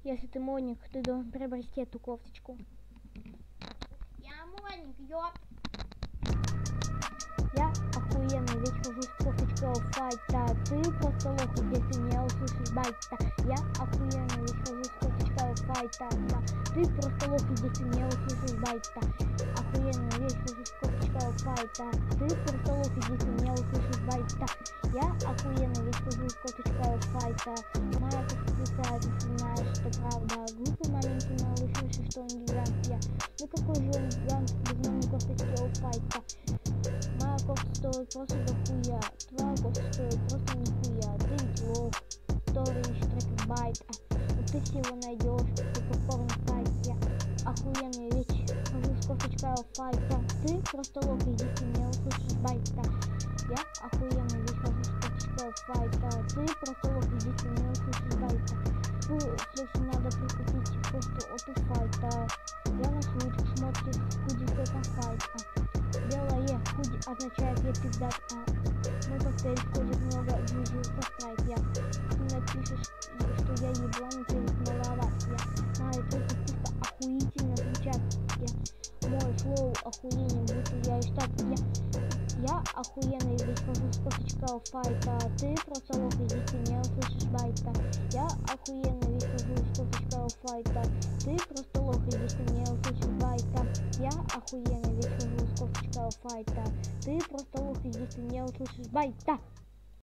Если ты модник, ты должен приобрести эту кофточку. Я модник, ёп. Я охуенный, ведь хожу с кофточкой файта. Ты просто лох, если не услышишь байта. Я охуенный, ведь хожу с кофточкой файта. Да. Ты просто лох, если не услышишь байта. Охуенный, ведь хожу с кофточкой файта. Ты просто лох, если не услышишь байта. Я охуенный, ведь хожу с кофточкой файта. Моя кофточка, ты знаешь, что правда. Глупый маленький малыш, что он гигант я. Ну какой же он гигант без моей кофточки файта. Моя кофта стоит просто дохуя. Твоя кофта стоит просто нихуя. Ты ведь лох, который ищет трекбайт. Но ты всего найдешь, только в порно сайте. Охуенный, ведь хожу с кофточкой файта. Ты просто лох, если не услышишь байта. Я охуенный, ведь хожу с кофточкой файта. Ты просто лох, если не услышишь байта. Флекси надо прикупить кофту от файта. Я ношу шмотки с худи фэком файта. Белое худи означает я пиздат, мой коктейль входит много джузи со спрайт. Я ты напишешь, что я еблан, ты ведь маловат. Я мои треки чисто охуительно звучат. Мой флоу охуенен, будто я и штат. Я охуенный, ведь хожу с кофточкой файта. Ты просто лох, если не услышишь байта. Я охуенный, ведь хожу с кофточкой файта. Ты просто лох, если не услышишь байта. Я охуенный, ведь хожу с кофточкой файта. Ты просто лох, если не услышишь байта.